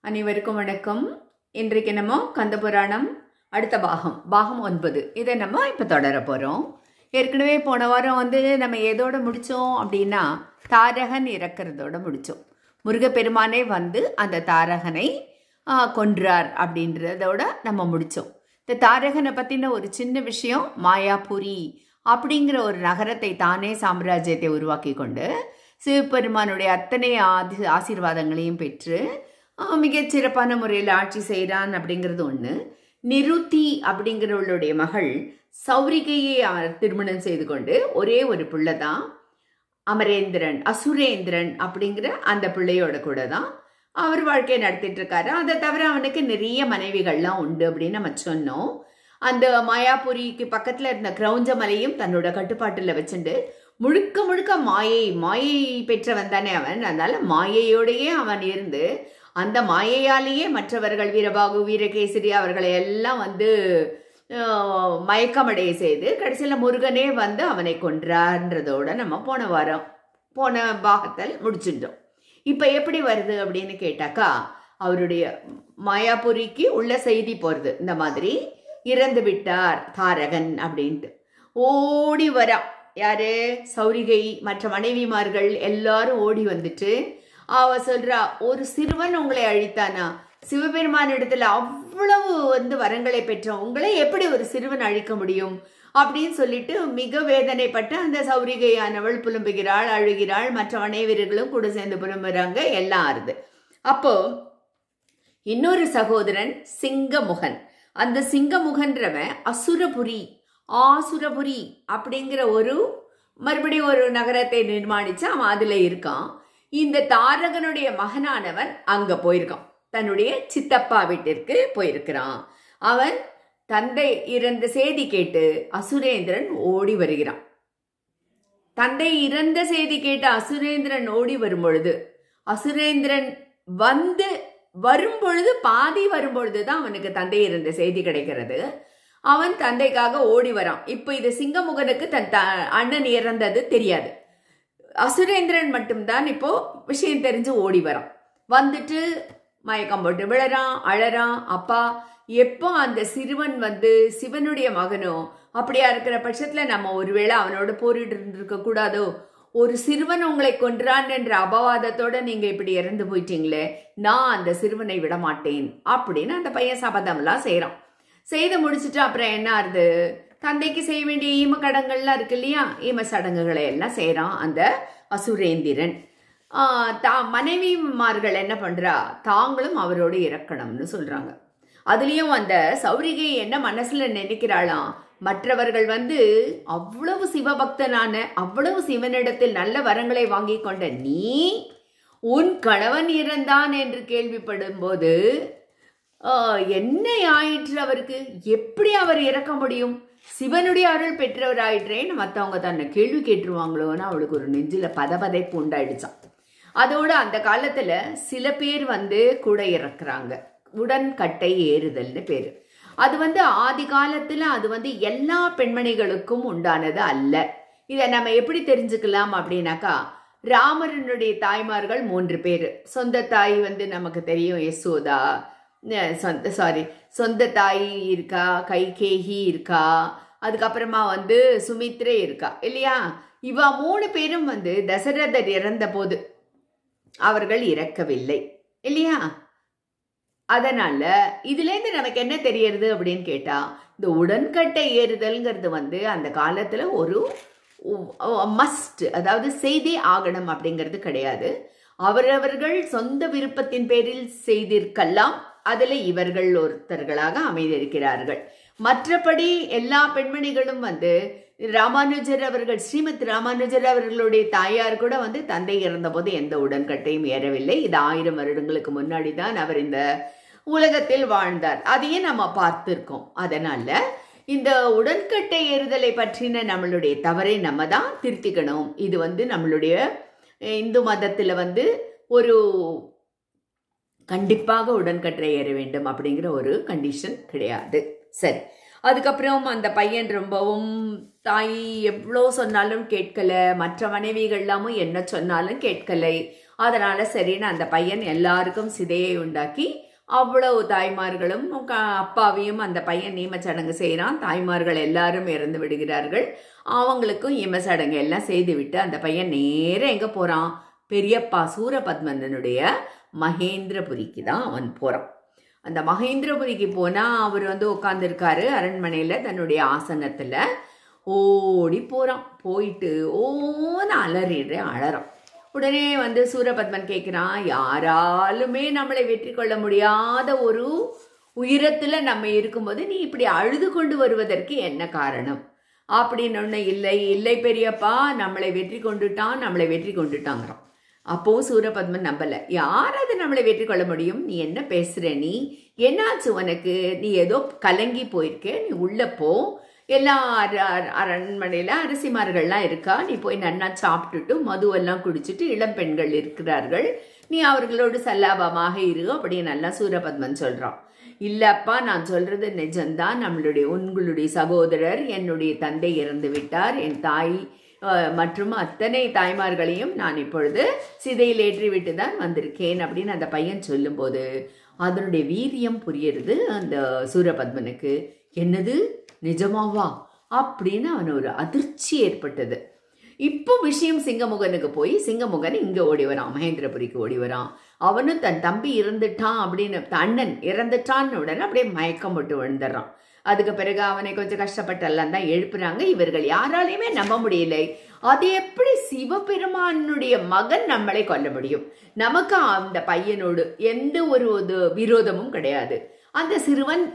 அனைவருக்கும் வணக்கம். இன்றைக்கு நம்ம கந்தபுராணம் அடுத்த பாகம் 9 இதை நம்ம இப்போ தொடர போகிறோம். ஏற்கனவே போன வாரம் நம்ம எதோட முடித்தோம் அப்படின்னா தாரகன் இறக்கிறதோட முடித்தோம். முருகப்பெருமானே அந்த தாரகனை கொன்றார் அப்படின்றதோட நம்ம முடித்தோம். இந்த தாரகனை பற்றின ஒரு சின்ன விஷயம், மாயாபுரி அப்படிங்கிற ஒரு நகரத்தை தானே சாம்ராஜ்யத்தை உருவாக்கி கொண்டு சிவபெருமானுடைய அத்தனை ஆசீர்வாதங்களையும் பெற்று மிகச்சிறப்பான முறையில் ஆட்சி செய்கிறான் அப்படிங்கிறது ஒன்று. நிருத்தி அப்படிங்கிறவளுடைய மகள் சௌரிகையை அவர் திருமணம் செய்து கொண்டு ஒரே ஒரு பிள்ளை தான் அமரேந்திரன், அசுரேந்திரன் அப்படிங்கிற அந்த பிள்ளையோட கூட தான் அவர் வாழ்க்கையை நடத்திட்டு இருக்காரு. அதை தவிர அவனுக்கு நிறைய மனைவிகள்லாம் உண்டு அப்படின்னு நம்ம சொன்னோம். அந்த மாயாபுரிக்கு பக்கத்தில் இருந்த கிரௌஞ்ச மலையும் தன்னோட கட்டுப்பாட்டில் வச்சுட்டு முழுக்க முழுக்க மாயை பெற்றவன் தானே அவன். அதனால மாயையோடையே அவன் இருந்து அந்த மாயையாலேயே மற்றவர்கள் வீரபாகு, வீரகேசரி அவர்களை எல்லாம் மயக்கமடைய செய்து கடைசியில் முருகனே அவனை கொன்றான்றதோட நம்ம போன பாகத்தில் முடிச்சிட்டோம். இப்போ எப்படி வருது அப்படின்னு கேட்டாக்கா, அவருடைய மாயாபுரிக்கு உள்ள செய்தி போகிறது, இந்த மாதிரி இறந்து விட்டார் தாரகன் அப்படின்ட்டு. ஓடி வரா யாரு, சௌரிகை, மற்ற மனைவிமார்கள் எல்லாரும் ஓடி வந்துட்டு அவ சொல்றா, ஒரு சிறுவன் உங்களை அழித்தானா? சிவபெருமான இடத்துல அவ்வளவு வரங்களை பெற்ற உங்களை எப்படி ஒரு சிறுவன் அழிக்க முடியும் அப்படின்னு சொல்லிட்டு மிக வேதனைப்பட்டு அந்த சௌரிகையானவள் புலம்புகிறாள், அழுகிறாள். மற்ற மனைவியர்களும் கூட சேர்ந்து புலம்புறாங்க, எல்லாம் ஆறுது. அப்போ இன்னொரு சகோதரன் சிங்கமுகன், அந்த சிங்கமுகன்றவன் ஆசுரபுரி அப்படிங்கிற மறுபடியும் ஒரு நகரத்தை நிர்மாணிச்சு அவன் அதுல இருக்கான். இந்த தாரகனுடைய மகனானவன் அங்க போயிருக்கான், தன்னுடைய சித்தப்பா வீட்டிற்கு போயிருக்கிறான். அவன் தந்தை இறந்த செய்தி கேட்டு அசுரேந்திரன் ஓடி வருகிறான். தந்தை இறந்த செய்தி கேட்டு அசுரேந்திரன் ஓடி வரும்பொழுது, அசுரேந்திரன் வரும்பொழுது பாதி வரும்பொழுதுதான் அவனுக்கு தந்தை இறந்த செய்தி கிடைக்கிறது. அவன் தந்தைக்காக ஓடி வரான். இப்ப இது சிங்கமுகனுக்கு தன் அண்ணன் இறந்தது தெரியாது. அசுரேந்திரன் மட்டும்தான் இப்போ விஷயம் தெரிஞ்சு ஓடி வரான். வந்துட்டு மயக்கம் போட்டு விழறான், அழறான். அப்பா, எப்போ அந்த சிறுவன் சிவனுடைய மகனோ, அப்படியா இருக்கிற பட்சத்துல நம்ம ஒருவேளை அவனோட போரிட்டு இருந்திருக்க கூடாதோ? ஒரு சிறுவன் உங்களை கொன்றான் என்ற அபவாதத்தோட நீங்க இப்படி இறந்து போயிட்டீங்களே, நான் அந்த சிறுவனை விட மாட்டேன் அப்படின்னு அந்த பையன் சபதம்லாம் செய்யறான். செய்து முடிச்சுட்டு அப்புறம் என்ன ஆறுது, தந்தைக்கு செய்ய வேண்டிய ஈம கடங்கள்லாம் இருக்கு இல்லையா, ஈம சடங்குகளை எல்லாம் செய்யறான் அந்த அசுரேந்திரன். மனைவிமார்கள் என்ன பண்றா, தாங்களும் அவரோடு இறக்கணும்னு சொல்றாங்க. அதுலயும் அந்த சௌரிகை என்ன மனசுல நினைக்கிறாளாம், மற்றவர்கள் அவ்வளவு சிவபக்தனான, அவ்வளவு சிவனிடத்தில் நல்ல வரங்களை வாங்கி கொண்ட நீ உன் கணவன் இறந்தான் என்று கேள்விப்படும் போது என்ன ஆயிற்று அவருக்கு, எப்படி அவர் இறக்க முடியும்? சிவனுடைய அருள் பெற்றவர் ஆயிற்றேன்னு மற்றவங்க தன்னை கேள்வி கேட்டுருவாங்களோன்னு அவளுக்கு ஒரு நெஞ்சில பதபதைப்பு உண்டாயிடுச்சான். அதோட அந்த காலத்துல சில பேர் கூட இறக்குறாங்க, உடன்கட்டை ஏறுதல்னு பேரு. அது ஆதி காலத்துல அது எல்லா பெண்மணிகளுக்கும் உண்டானது அல்ல. இதை நம்ம எப்படி தெரிஞ்சுக்கலாம் அப்படின்னாக்கா, ராமரனுடைய தாய்மார்கள் 3 பேரு. சொந்த தாய் நமக்கு தெரியும், யசோதா. சொந்த தாய் இருக்கா, கைகேயி இருக்கா, அதுக்கப்புறமா சுமித்ரே இருக்கா இல்லையா. இவ 3 பேரும் தசரதர் இறந்த போது அவர்கள் இறக்கவில்லை இல்லையா. அதனால இதுல இருந்து நமக்கு என்ன தெரியறது அப்படின்னு கேட்டா, இந்த உடன்கட்டை ஏறுதல்ங்கிறது அந்த காலத்துல ஒரு மஸ்ட், அதாவது செய்தே ஆகணும் அப்படிங்கிறது கிடையாது. அவரவர்கள் சொந்த விருப்பத்தின் பேரில் செய்திருக்கலாம். அதுல இவர்கள் ஒருத்தர்களாக அமைந்திருக்கிறார்கள். மற்றபடி எல்லா பெண்மணிகளும் ராமானுஜர் அவர்கள், ஸ்ரீமத் ராமானுஜர் அவர்களுடைய தாயார் கூட தந்தை இறந்த போது எந்த உடன்கட்டையும் ஏறவில்லை. இது 1000 வருடங்களுக்கு முன்னாடி தான் அவர் இந்த உலகத்தில் வாழ்ந்தார். அதையே நம்ம பார்த்திருக்கோம். அதனால இந்த உடன்கட்டை ஏறுதலை பற்றின நம்மளுடைய தவறை நம்ம தான் திருத்திக்கணும். இது நம்மளுடைய இந்து மதத்துல ஒரு கண்டிப்பாக உடன்கட்டை ஏற வேண்டும் அப்படிங்கிற ஒரு கண்டிஷன் கிடையாது. சரி, அதுக்கப்புறம் அந்த பையன் ரொம்பவும் தாய் எவ்வளோ சொன்னாலும் கேட்கல, மற்ற மனைவிகள் எல்லாமும் என்ன சொன்னாலும் கேட்கலை. அதனால சரின்னு அந்த பையன் எல்லாருக்கும் சிதையை உண்டாக்கி அவ்வளவு தாய்மார்களும் அப்பாவையும் அந்த பையன் ஈமச்சடங்கு செய்கிறான். தாய்மார்கள் எல்லாரும் இறந்து விடுகிறார்கள். அவங்களுக்கும் ஈமச்சடங்கு எல்லாம் செய்து விட்டு அந்த பையன் நேரம் எங்கே போகிறான்? பெரியப்பா சூரபத்மனுடைய மகேந்திரபுரிக்கு தான் அவன் போகிறான். அந்த மகேந்திரபுரிக்கு போனால் அவர் உட்காந்துருக்காரு அரண்மனையில் தன்னுடைய ஆசனத்தில். ஓடி போகிறான். போயிட்டு ஓன்னு அலறான். உடனே சூரபத்மன் கேட்குறான், யாராலுமே நம்மளை வெற்றி கொள்ள முடியாத ஒரு உயரத்தில் நம்ம இருக்கும்போது நீ இப்படி அழுது கொண்டு வருவதற்கு என்ன காரணம் அப்படின்னு ஒன்று. இல்லை பெரியப்பா, நம்மளை வெற்றி கொண்டுட்டாங்கிறான். அப்போவும் சூரபத்மன் நம்பலை. யாராவது நம்மளை வெற்றி கொள்ள முடியும்? நீ என்ன பேசுகிற? நீ என்னாச்சு உனக்கு? நீ ஏதோ கலங்கி போயிருக்க, நீ உள்ளே போ. எல்லா அரண்மனையில் அரசிமார்கள்லாம் இருக்கா, நீ போய் நன்னா சாப்பிட்டுட்டு மதுவெல்லாம் குடிச்சிட்டு இளம் பெண்கள் இருக்கிறார்கள், நீ அவர்களோடு சல்லாபமாக இரு அப்படின்னு நல்லா சூரபத்மன் சொல்கிறான். இல்லப்பா, நான் சொல்கிறது நிஜம்தான். உங்களுடைய சகோதரர், என்னுடைய தந்தை இறந்து விட்டார். என் தாய் மற்றும் அத்தனை தாய்மார்களையும் நான் இப்பொழுது சிதையில் ஏற்றிவிட்டு தான் வந்திருக்கேன் அப்படின்னு அந்த பையன் சொல்லும்போது அதனுடைய வீரியம் புரியுறது அந்த சூரபத்மனுக்கு. என்னது, நிஜமாவா அப்படின்னு அவன் ஒரு அதிர்ச்சி ஏற்பட்டது. இப்போ விஷயம் சிங்கமுகனுக்கு போய் சிங்கமுகன் இங்கே ஓடி வரான், மகேந்திரபுரிக்கு ஓடி வரான். அவனும் தன் தம்பி இறந்துட்டான் அப்படின்னு, அண்ணன் இறந்துட்டான்னு உடனே அப்படியே மயக்கம் போட்டு விழுந்துடுறான். அதுக்கு பிறகு அவனை கொஞ்சம் கஷ்டப்பட்டெல்லாம் தான் எழுப்புறாங்க. இவர்கள் யாராலையுமே நம்ப முடியலை. அது எப்படி சிவபெருமானுடைய மகன் நம்மளை கொல்ல முடியும்? நமக்கு அந்த பையனோடு எந்த ஒரு விரோதமும் கிடையாது. அந்த சிறுவன்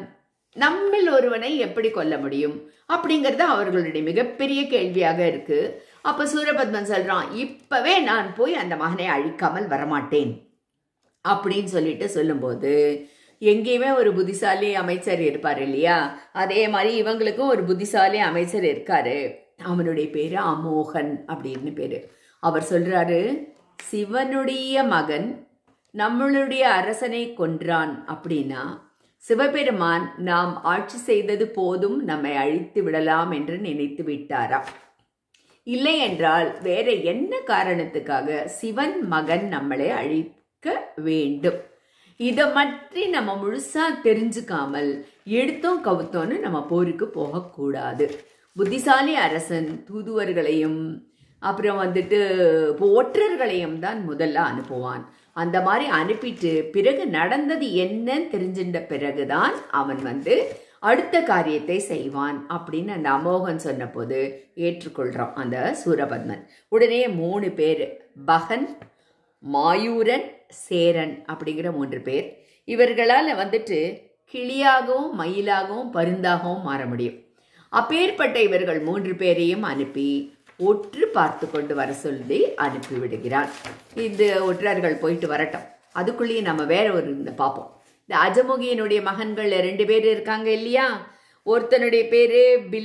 நம்மில் ஒருவனை எப்படி கொல்ல முடியும் அப்படிங்கிறது அவர்களுடைய மிகப்பெரிய கேள்வியாக இருக்கு. அப்ப சூரபத்மன் சொல்றான், இப்பவே நான் போய் அந்த மகனை அழிக்காமல் வரமாட்டேன் அப்படின்னு சொல்லும்போது, எங்கேயுமே ஒரு புத்திசாலி அமைச்சர் இருப்பார் இல்லையா, அதே மாதிரி இவங்களுக்கும் ஒரு புத்திசாலி அமைச்சர் இருக்காரு. அவனுடைய பேரு அமோகன் அப்படின்னு பேரு. அவர் சொல்றாரு, சிவனுடைய மகன் நம்மளுடைய அரசனை கொன்றான் அப்படின்னா சிவபெருமான் நாம் ஆட்சி செய்தது போதும், நம்மை அழித்து விடலாம் என்று நினைத்து விட்டாரா? இல்லை என்றால் வேற என்ன காரணத்துக்காக சிவன் மகன் நம்மளை அழிக்க வேண்டும்? இதை பற்றி நம்ம முழுசா தெரிஞ்சுக்காமல் எடுத்தோம் கவுத்தோன்னு நம்ம போருக்கு போகக்கூடாது. புத்திசாலி அரசன் தூதுவர்களையும் அப்புறம் ஒற்றர்களையும் தான் முதல்ல அனுப்புவான். அந்த மாதிரி அனுப்பிட்டு பிறகு நடந்தது என்னன்னு தெரிஞ்சின்ற பிறகுதான் அவன் அடுத்த காரியத்தை செய்வான் அப்படின்னு அந்த அமோகன் சொன்ன போது ஏற்றுக்கொள்றான் அந்த சூரபத்மன். உடனே 3 பேர், பகன், மாயூரன், சேரன் அப்படிங்கிற 3 பேர். இவர்களால் கிளியாகவும் மயிலாகவும் பருந்தாகவும் மாற முடியும். அப்பேற்பட்ட இவர்கள் 3 பேரையும் அனுப்பி ஒற்று பார்த்து கொண்டு வர சொல்லி அனுப்பி விடுகிறான். இந்த ஒற்றர்கள் போயிட்டு வரட்டும், அதுக்குள்ளேயே நம்ம வேற ஒரு பார்ப்போம். இந்த அஜமுகியினுடைய மகன்கள் 2 பேர் இருக்காங்க இல்லையா, ஒருத்தனுடைய பேரு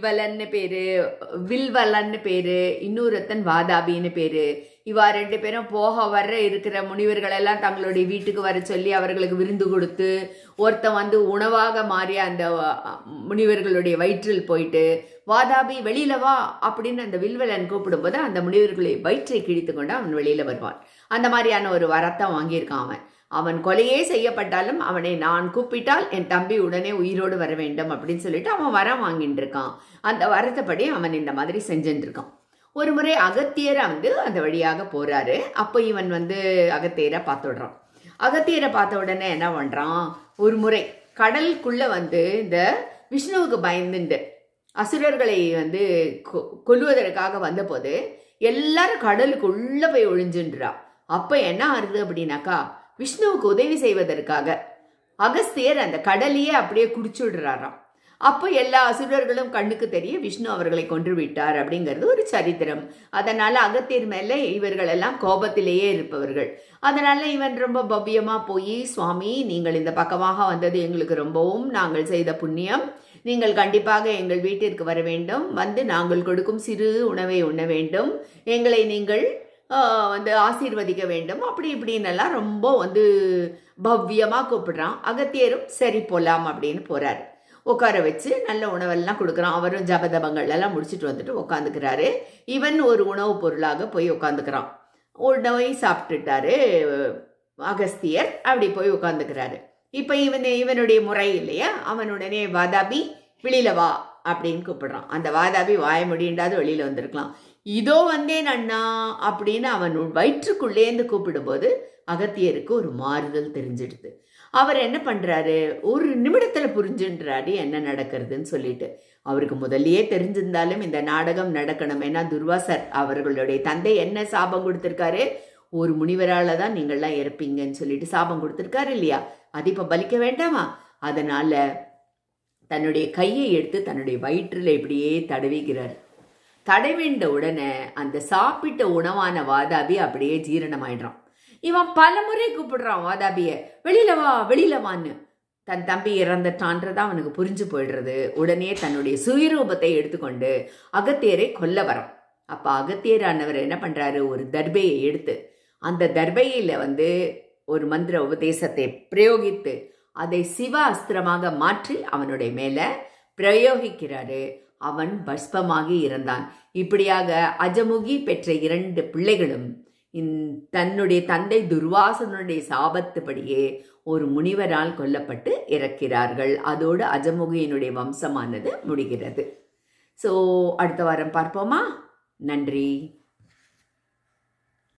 வில்வலன்னு பேரு, இன்னொருத்தன் வாதாபின்னு பேரு. இவா 2 பேரும் போக வர இருக்கிற முனிவர்கள் எல்லாம் தங்களுடைய வீட்டுக்கு வர சொல்லி அவர்களுக்கு விருந்து கொடுத்து, ஒருத்தன் உணவாக மாறிய அந்த முனிவர்களுடைய வயிற்றில் போயிட்டு, வாதாபி வெளியில வா அப்படின்னு அந்த வில்வலன் கூப்பிடும்போது அந்த முனிவர்களை வயிற்றை கிழித்து கொண்டு அவன் வெளியில வருவான். அந்த மாதிரியான ஒரு வரத்தை வாங்கியிருக்கான் அவன் கொலையே செய்யப்பட்டாலும் அவனை நான் கூப்பிட்டால் என் தம்பி உடனே உயிரோடு வர வேண்டும் அப்படின்னு சொல்லிட்டு அவன் வரம் வாங்கிட்டு இருக்கான். அந்த வரத்தைப்படி அவன் இந்த மாதிரி செஞ்சுட்டு இருக்கான். ஒரு முறை அகத்தியரை அந்த வழியாக போறாரு. அப்போ இவன் அகத்தியரை பார்த்துடுறான். அகத்தியரை பார்த்த உடனே என்ன பண்றான், ஒரு முறை கடலுக்குள்ள இந்த விஷ்ணுவுக்கு பயந்துண்டு அசுரர்களை கொல்லுவதற்காக வந்தபோது எல்லாரும் கடலுக்கு உள்ள போய் ஒழிஞ்சுன்றா. அப்ப என்ன ஆறுது அப்படின்னாக்கா, விஷ்ணுவுக்கு உதவி செய்வதற்காக அகஸ்தியர் அந்த கடலையே அப்படியே குடிச்சுடுறாராம். அப்போ எல்லா அசுரர்களும் கண்ணுக்கு தெரிய விஷ்ணு அவர்களை கொன்று விட்டார் அப்படிங்கிறது ஒரு சரித்திரம். அதனால அகத்தியர் மேல இவர்கள் எல்லாம் கோபத்திலேயே இருப்பவர்கள். அதனால இவன் ரொம்ப பவ்யமா போய், சுவாமி நீங்கள் இந்த பக்கமாக வந்தது எங்களுக்கு ரொம்பவும் நாங்கள் செய்த புண்ணியம், நீங்கள் கண்டிப்பாக எங்கள் வீட்டிற்கு வர வேண்டும், நாங்கள் கொடுக்கும் சிறு உணவை உண்ண வேண்டும், எங்களை நீங்கள் ஆசீர்வதிக்க வேண்டும் அப்படி இப்படின்னெல்லாம் ரொம்ப பவ்யமாக கூப்பிடுறான். அகத்தியரும் சரி போலாம் அப்படின்னு போறாரு. உட்கார வச்சு நல்ல உணவெல்லாம் கொடுக்குறான். அவரும் ஜபதபங்கள் எல்லாம் முடிச்சுட்டு உட்காந்துக்கிறாரு. இவன் ஒரு உணவு பொருளாக போய் உட்காந்துக்கிறான். உணவை சாப்பிட்டுட்டாரு அகஸ்தியர். அப்படி போய் உட்காந்துக்கிறாரு. இப்போ இவனுடைய முறை இல்லையா, அவனுடனே வாதாபி வெளியில வா அப்படின்னு கூப்பிடுறான். அந்த வாதாபி வாய முடியாண்டாவது வெளியில வந்திருக்கலாம். இதோ வந்தேன் அண்ணா அப்படின்னு அவன் வயிற்றுக்குள்ளேருந்து கூப்பிடும்போது அகத்தியருக்கு ஒரு மாறுதல் தெரிஞ்சிடுது. அவர் என்ன பண்றாரு, ஒரு நிமிடத்துல புரிஞ்சுன்றாரு என்ன நடக்கிறதுன்னு சொல்லிட்டு. அவருக்கு முதல்லயே தெரிஞ்சிருந்தாலும் இந்த நாடகம் நடக்கணும். ஏன்னா துர்வாசர் அவர்களுடைய தந்தை என்ன சாபம் கொடுத்திருக்காரு, ஒரு முனிவரால தான் நீங்கள்லாம் இறப்பீங்கன்னு சொல்லிட்டு சாபம் கொடுத்திருக்காரு இல்லையா, அது இப்ப பலிக்க வேண்டாமா? அதனால தன்னுடைய கையை எடுத்து தன்னுடைய வயிற்றில் இப்படியே தடவிக்கிறார். தடவிண்ட உடனே அந்த சாப்பிட்ட உணவான வாதாபி அப்படியே ஜீரணமாயிடுறான். இவன் பல முறை கூப்பிடுறான் வாதாபிய, வெளியில வா வெளியில வான்னு. தன் தம்பி இறந்துட்டான்றதா அவனுக்கு புரிஞ்சு போயிடுறது. உடனே தன்னுடைய சுயரூபத்தை எடுத்துக்கொண்டு அகத்தியரை கொல்ல வரான். அப்ப அகத்தியரானவர் என்ன பண்றாரு, ஒரு தர்பையை எடுத்து அந்த தர்பையில ஒரு மந்திர உபதேசத்தை பிரயோகித்து அதை சிவ அஸ்திரமாக மாற்றி அவனுடைய மேல பிரயோகிக்கிறாரு. அவன் பஸ்பமாகி இறந்தான். இப்படியாக அஜமுகி பெற்ற 2 பிள்ளைகளும் தன்னுடைய தந்தை துர்வாசனுடைய சாபத்துப்படியே ஒரு முனிவரால் கொல்லப்பட்டு இறக்கிறார்கள். அதோடு அஜமுகியினுடைய வம்சமானது முடிகிறது. ஸோ அடுத்த வாரம் பார்ப்போமா? நன்றி.